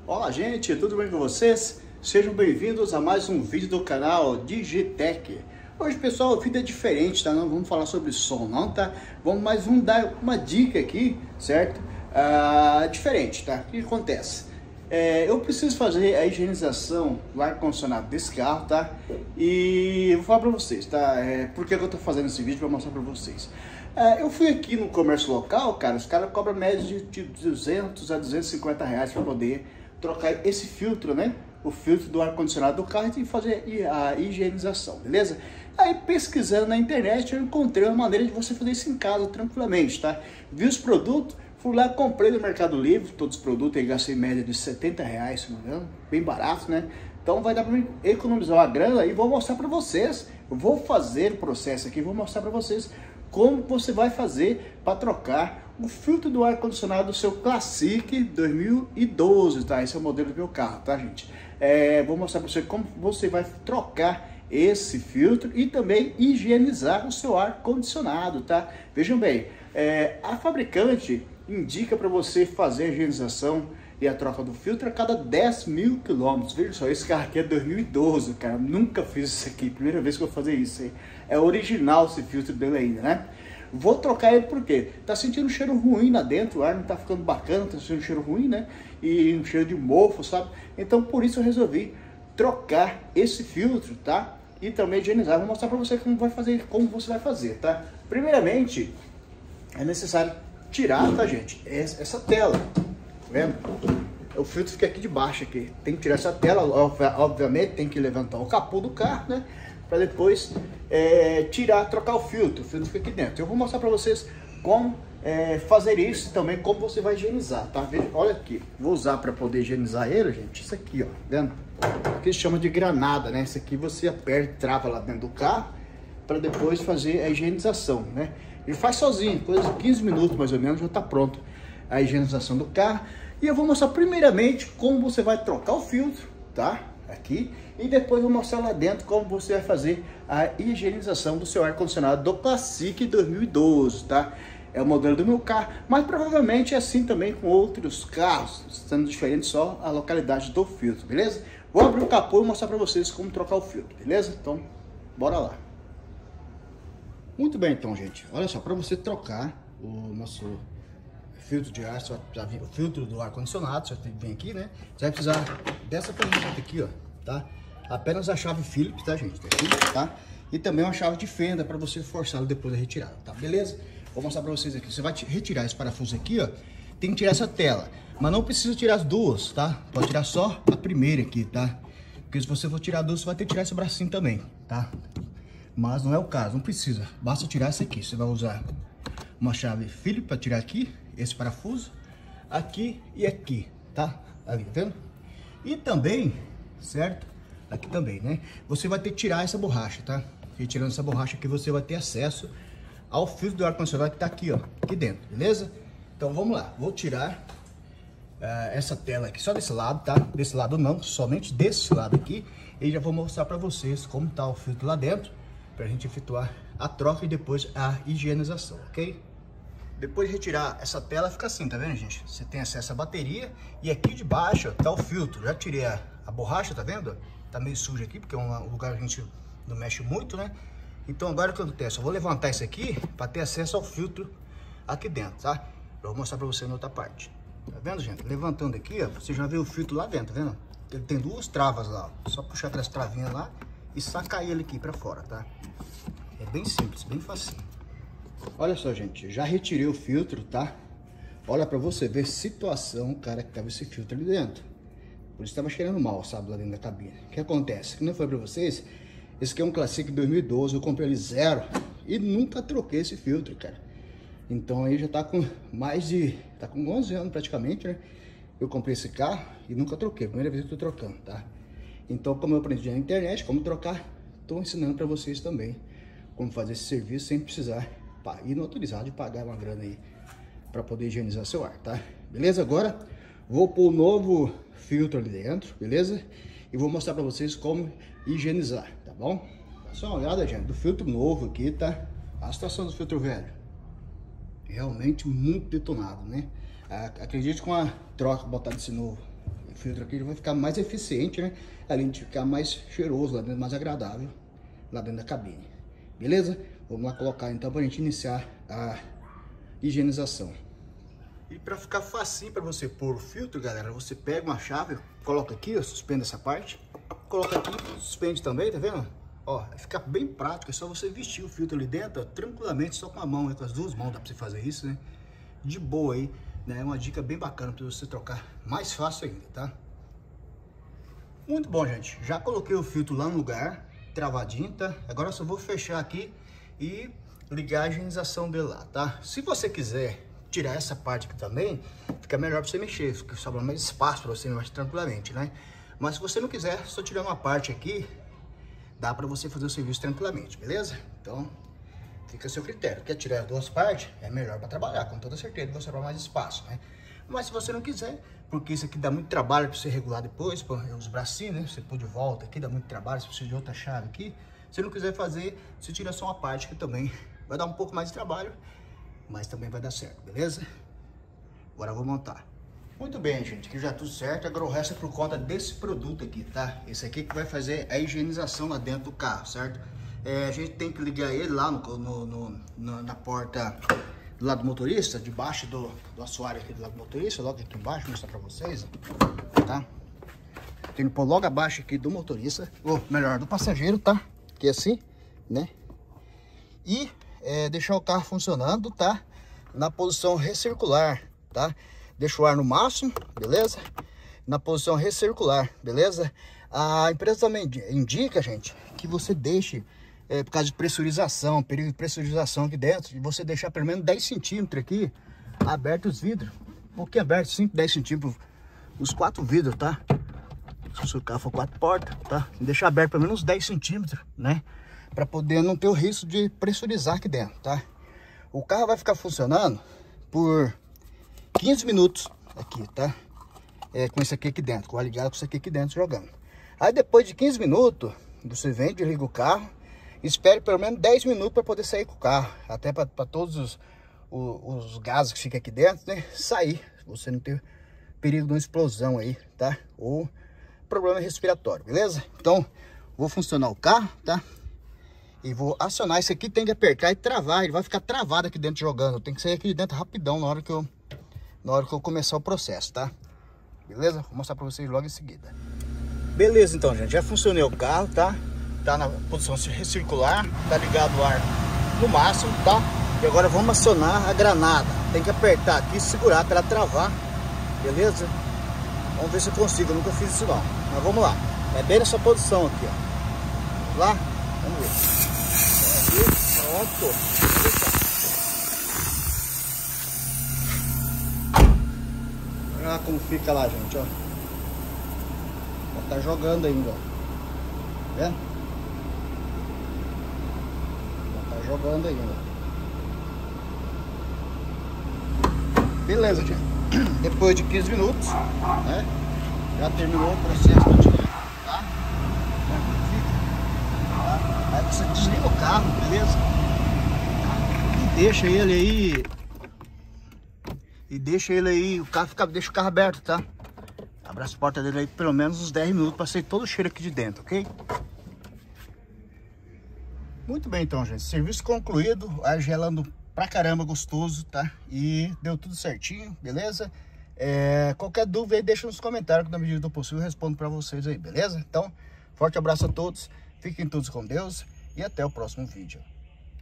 Olá gente, tudo bem com vocês? Sejam bem-vindos a mais um vídeo do canal Digitec. Hoje pessoal, o vídeo é diferente, tá? Não vamos falar sobre som não, tá? Vamos dar uma dica aqui, certo? Diferente, tá? O que acontece? Eu preciso fazer a higienização do ar-condicionado desse carro, tá? E eu vou falar pra vocês, tá? Por que eu tô fazendo esse vídeo? Pra mostrar pra vocês. Eu fui aqui no comércio local, cara, os caras cobram média de 200 a 250 reais para poder trocar esse filtro, né? O filtro do ar-condicionado do carro e fazer a higienização, beleza? Aí pesquisando na internet eu encontrei uma maneira de você fazer isso em casa tranquilamente, tá? Vi os produtos, fui lá, comprei no Mercado Livre, todos os produtos, aí gastei média de 70 reais, se não me engano, bem barato, né? Então vai dar para mim economizar uma grana e vou mostrar para vocês, eu vou fazer o processo aqui, vou mostrar para vocês como você vai fazer para trocar o filtro do ar-condicionado do seu Classic 2012, tá? Esse é o modelo do meu carro, tá, gente? Vou mostrar para você como você vai trocar esse filtro e também higienizar o seu ar-condicionado, tá? Vejam bem, a fabricante indica para você fazer a higienização e a troca do filtro a cada 10 mil quilômetros. Veja só, esse carro aqui é 2012, cara. Nunca fiz isso aqui, primeira vez que eu vou fazer isso. É original esse filtro dele ainda, né? Vou trocar ele porque tá sentindo um cheiro ruim lá dentro, o ar não tá ficando bacana, tá sentindo um cheiro ruim, né? E um cheiro de mofo, sabe? Então por isso eu resolvi trocar esse filtro, tá? E também higienizar. Vou mostrar pra você como você vai fazer, tá? Primeiramente, é necessário tirar, tá, gente? Essa tela. Vendo? O filtro fica aqui de baixo aqui. Tem que tirar essa tela, obviamente tem que levantar o capô do carro, né? Para depois trocar o filtro fica aqui dentro. Eu vou mostrar para vocês como fazer isso também, como você vai higienizar, tá? Veja, olha aqui, vou usar para poder higienizar ele, gente, isso aqui, ó, vendo? Aqui se chama de granada, né? Isso aqui você aperta e trava lá dentro do carro para depois fazer a higienização, né? Ele faz sozinho, coisa de 15 minutos mais ou menos, já tá pronto a higienização do carro. E eu vou mostrar primeiramente como você vai trocar o filtro, tá? Aqui. E depois vou mostrar lá dentro como você vai fazer a higienização do seu ar-condicionado do Classic 2012, tá? É o modelo do meu carro, mas provavelmente é assim também com outros carros, sendo diferente só a localidade do filtro, beleza? Vou abrir o capô e mostrar para vocês como trocar o filtro, beleza? Então, bora lá. Muito bem, então, gente. Olha só, para você trocar o nosso filtro de ar, o filtro do ar-condicionado, você vem aqui, né? Você vai precisar dessa ferramenta aqui, ó, tá? Apenas a chave Phillips, tá, gente? Aqui, tá? E também uma chave de fenda para você forçá-lo depois da retirada, tá? Beleza? Vou mostrar para vocês aqui. Você vai retirar esse parafuso aqui, ó. Tem que tirar essa tela, mas não precisa tirar as duas, tá? Pode tirar só a primeira aqui, tá? Porque se você for tirar duas, você vai ter que tirar esse bracinho também, tá? Mas não é o caso, não precisa. Basta tirar esse aqui. Você vai usar uma chave Phillips para tirar aqui esse parafuso, aqui e aqui, tá? Ali, tá vendo? E também, certo? Aqui também, né? Você vai ter que tirar essa borracha, tá? Retirando essa borracha aqui, você vai ter acesso ao filtro do ar-condicionado que tá aqui, ó, aqui dentro, beleza? Então vamos lá, vou tirar essa tela aqui só desse lado, tá? Desse lado não, somente desse lado aqui. E já vou mostrar para vocês como tá o filtro lá dentro, pra gente efetuar a troca e depois a higienização, ok? Depois de retirar essa tela, fica assim, tá vendo, gente? Você tem acesso à bateria e aqui de baixo, ó, tá o filtro. Já tirei a borracha, tá vendo? Tá meio sujo aqui, porque é um lugar que a gente não mexe muito, né? Então agora o que acontece? Eu vou levantar isso aqui para ter acesso ao filtro aqui dentro, tá? Eu vou mostrar para você na outra parte. Tá vendo, gente? Levantando aqui, ó, você já vê o filtro lá dentro, tá vendo? Ele tem duas travas lá, ó. Só puxar aquelas travinhas lá e sacar ele aqui para fora, tá? É bem simples, bem facinho. Olha só, gente, já retirei o filtro, tá? Olha pra você ver a situação, cara, que tava esse filtro ali dentro. Por isso tava cheirando mal, sabe, lá dentro da cabine. O que acontece? Que não foi pra vocês, esse aqui é um Classic 2012, eu comprei ele zero e nunca troquei esse filtro, cara. Então aí já tá com tá com 11 anos praticamente, né? Eu comprei esse carro e nunca troquei, primeira vez que eu tô trocando, tá? Então, como eu aprendi na internet, como trocar, tô ensinando pra vocês também como fazer esse serviço sem precisar ir no autorizado e pagar uma grana aí para poder higienizar seu ar, tá? Beleza? Agora vou pôr o novo filtro ali dentro, beleza? E vou mostrar para vocês como higienizar, tá bom? Dá só uma olhada, gente, do filtro novo aqui, tá? A situação do filtro velho. Realmente muito detonado, né? Acredite com a troca botar desse novo O filtro aqui vai ficar mais eficiente, né? Além de ficar mais cheiroso lá dentro, mais agradável lá dentro da cabine. Beleza? Vamos lá colocar então pra gente iniciar a higienização. E para ficar facinho para você pôr o filtro, galera, você pega uma chave, coloca aqui, ó, suspende essa parte, coloca aqui, suspende também, tá vendo? Ó, fica bem prático, é só você vestir o filtro ali dentro, ó, tranquilamente, só com a mão, com as duas mãos dá para você fazer isso, né? De boa aí, né? É uma dica bem bacana para você trocar mais fácil ainda, tá? Muito bom, gente. Já coloquei o filtro lá no lugar, travadinho, tá? Agora eu só vou fechar aqui e ligar a higienização dele lá, tá? Se você quiser tirar essa parte aqui também, fica melhor para você mexer, fica sobra mais espaço para você mexer tranquilamente, né? Mas se você não quiser, só tirar uma parte aqui, dá para você fazer o serviço tranquilamente, beleza? Então, fica a seu critério. Quer tirar as duas partes? É melhor para trabalhar, com toda certeza, vai sobrar mais espaço, né? Mas se você não quiser, porque isso aqui dá muito trabalho para você regular depois, pô, os bracinhos, né? Você pôr de volta aqui, dá muito trabalho, você precisa de outra chave aqui. Se não quiser fazer, você tira só uma parte que também vai dar um pouco mais de trabalho, mas também vai dar certo, beleza? Agora eu vou montar. Muito bem, gente, aqui já tudo certo. Agora o resto é por conta desse produto aqui, tá? Esse aqui que vai fazer a higienização lá dentro do carro, certo? A gente tem que ligar ele lá na porta do lado do motorista, debaixo do assoalho aqui do lado do motorista, logo aqui embaixo, vou mostrar pra vocês, tá? Tem que pôr logo abaixo aqui do motorista, ou melhor, do passageiro, tá? Que é assim, né? E deixar o carro funcionando, tá? Na posição recircular, tá? Deixa o ar no máximo, beleza? Na posição recircular, beleza? A empresa também indica, gente, que você deixe, por causa de pressurização, período de pressurização aqui dentro, você deixar pelo menos 10 centímetros aqui, aberto os vidros. Um pouquinho aberto, 5, 10 centímetros, os 4 vidros, tá? Se o seu carro for 4 portas, tá? Deixar aberto pelo menos 10 centímetros, né? Para poder não ter o risco de pressurizar aqui dentro, tá? O carro vai ficar funcionando por 15 minutos aqui, tá? Com isso aqui dentro, com o ar ligado, com isso aqui dentro jogando. Aí depois de 15 minutos, você vem, desliga o carro, espere pelo menos 10 minutos para poder sair com o carro. Até para todos os gases que ficam aqui dentro, né? Sair, você não ter perigo de uma explosão aí, tá? Ou problema respiratório, beleza? Então, vou funcionar o carro, tá? E vou acionar. Isso aqui, tem que apertar e travar. Ele vai ficar travado aqui dentro jogando. Tem que sair aqui de dentro rapidão na hora que eu começar o processo, tá? Beleza? Vou mostrar pra vocês logo em seguida. Beleza, então, gente. Já funcionei o carro, tá? Tá na posição recircular. Tá ligado o ar no máximo, tá? E agora vamos acionar a granada. Tem que apertar aqui e segurar pra ela travar. Beleza? Vamos ver se eu consigo. Eu nunca fiz isso não. Mas vamos lá. É bem nessa posição aqui, ó. Lá. Vamos ver. Pronto. Olha como fica lá, gente, ó. Já tá jogando ainda, ó. Tá vendo? Já tá jogando ainda. Beleza, gente. Depois de 15 minutos, né? Já terminou o processo todinho, tá? Aí você desliga o carro, beleza? E deixa ele aí. O carro deixa o carro aberto, tá? Abre as portas dele aí pelo menos uns 10 minutos para sair todo o cheiro aqui de dentro, ok? Muito bem, então, gente. Serviço concluído. Ar gelando pra caramba, gostoso, tá? E deu tudo certinho, beleza? Qualquer dúvida aí, deixa nos comentários que na medida do possível eu respondo pra vocês aí, beleza? Então, forte abraço a todos. Fiquem todos com Deus e até o próximo vídeo.